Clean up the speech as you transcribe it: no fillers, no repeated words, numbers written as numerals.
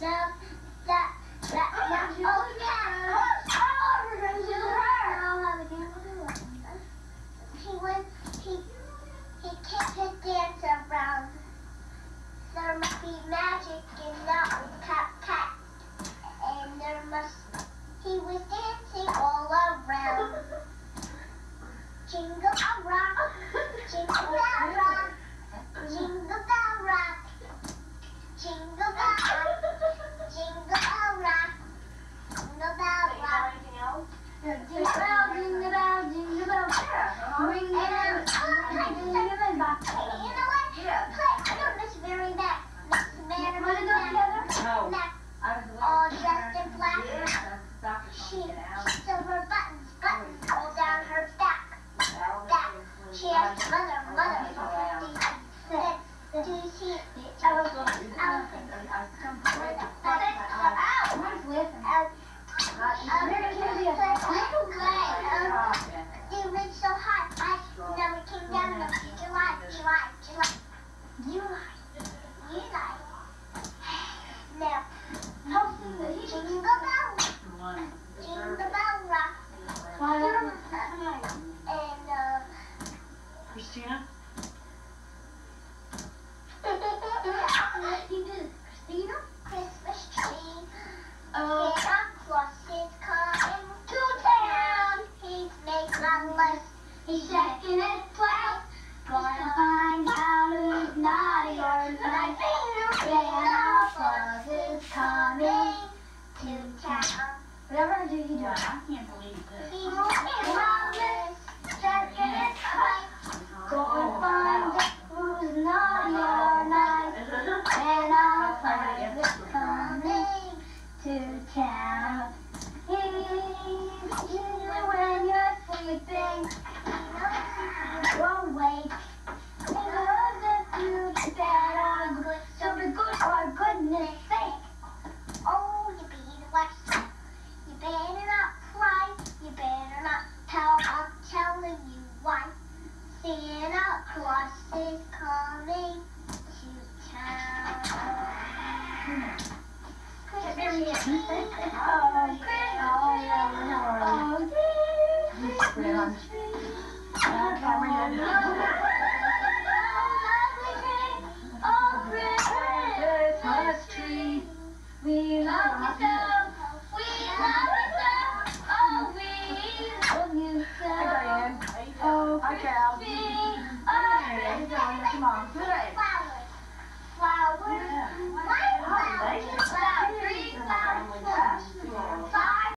He kicked his dance around. There must be magic in that cat. And he was dancing all around. Jingle bell rock, jingle bell rock, jingle bell rock, jingle bell rock, jingle bell rock, jingle bell rock. Jingle bell, jingle bell, jingle bell. Ring it out. Hey, you know what? Yeah. Play, Miss Mary Mac. Miss Mary Mac. No. All dressed in black. Yeah, Dr. Silver buttons all down her back. She asked mother, do you see elephant? They went so hot, I never came down in July. Now, jingle bell rock. And Christina? Christmas tree. Santa Claus is coming to town. He's making a list. He's checking his class. Gonna find out who's naughty or nice. Santa Claus is coming to town. Whatever did you do? I can't believe this. He's making a list. Checking his class. Gonna find out who's naughty or nice. Santa Claus is coming to town. When you're sleeping, don't wake. He knows if you be bad or good, so be good for goodness sake. Oh, you better watch. You better not cry. You better not tell. I'm telling you why. Santa Claus is coming to town. Christmas tree. Oh, Christmas tree. Christmas tree. We love you so. We love you so. Oh, we love you so. Hi, Diane. Oh, Hi, Cal. Christmas tree. Hey, how you doing? Come on.